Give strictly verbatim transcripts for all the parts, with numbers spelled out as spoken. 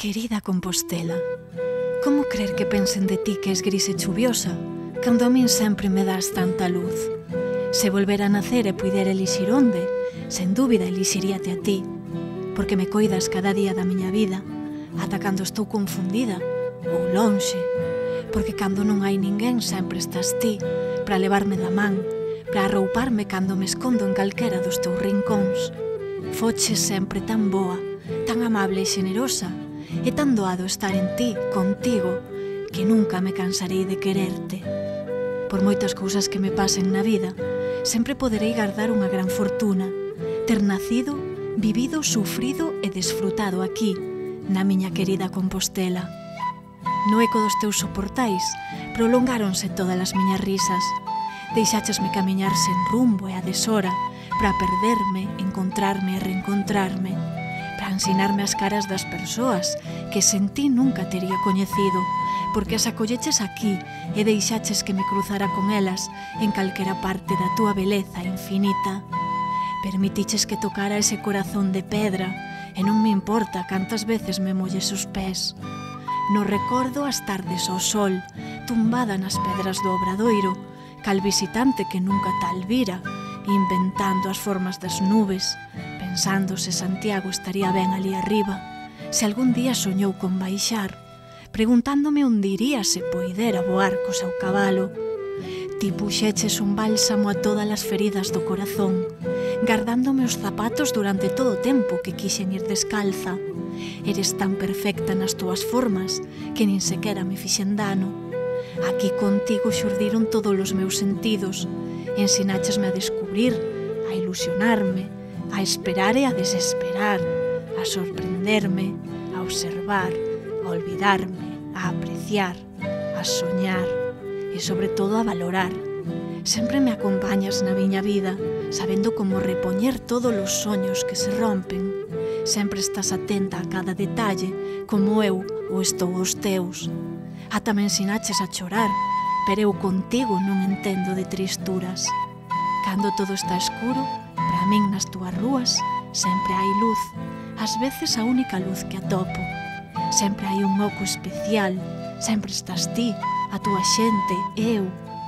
Querida Compostela, como crer que pensen de ti que es gris e chuviosa, cando a min sempre me das tanta luz? Se volvera a nacer e puidera elixir onde, sen dúbida elixiríate a ti, porque me coidas cada día da miña vida, ata cando estou confundida ou lonxe, porque cando non hai ninguén sempre estás ti, para levarme da man, para arrouparme cando me escondo en calquera dos teus rincóns. Foches sempre tan boa, tan amable e xenerosa, e tan doado estar en ti, contigo, que nunca me cansarei de quererte. Por moitas cousas que me pasen na vida, sempre poderei gardar unha gran fortuna, ter nacido, vivido, sufrido e desfrutado aquí, na miña querida Compostela. No eco dos teus soportais prolongáronse todas as miñas risas. Deixáchesme camiñar sen rumbo e a deshora, para perderme, encontrarme e reencontrarme, para ensinarme as caras das persoas que sen ti nunca tería coñecido, porque as acolleches aquí e deixaches que me cruzara con elas en calquera parte da túa beleza infinita. Permitiches que tocara ese corazón de pedra e non me importa cantas veces me molles os pés. No recordo as tardes ao sol, tumbada nas pedras do Obradoiro, cal visitante que nunca tal vira, inventando as formas das nubes, pensando se Santiago estaría ben ali arriba, se algún día soñou con baixar, preguntándome onde iría se poidera voar co seu cabalo. Ti puxeches un bálsamo a todas as feridas do corazón, gardándome os zapatos durante todo o tempo que quixen ir descalza. Eres tan perfecta nas túas formas que nin sequera me fixen dano. Aquí contigo xurdiron todos os meus sentidos, ensináchesme a descubrir, a ilusionarme, a esperar e a desesperar, a sorprenderme, a observar, a olvidarme, a apreciar, a soñar e sobre todo a valorar. Sempre me acompañas na miña vida, sabendo como repoñer todos os soños que se rompen. Sempre estás atenta a cada detalle, como eu o estou aos teus. Ata me ensinaches a chorar, pero eu contigo non entendo de tristuras. Cando todo está escuro, para min nas túas rúas sempre hai luz, ás veces a única luz que atopo. Sempre hai un oco especial, sempre estás ti, a túa xente, eu.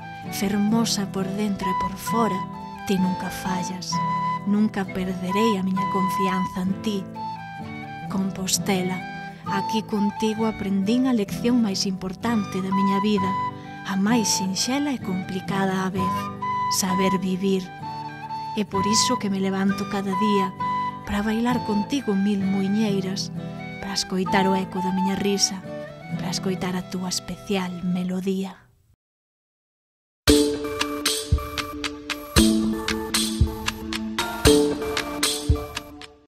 Fermosa por dentro e por fora, ti nunca fallas, nunca perderei a miña confianza en ti. Compostela, aquí contigo aprendín a lección máis importante da miña vida, a máis sinxela e complicada á vez, saber vivir. É por iso que me levanto cada día, para bailar contigo mil muiñeiras, para escoitar o eco da miña risa, para escoitar a túa especial melodía.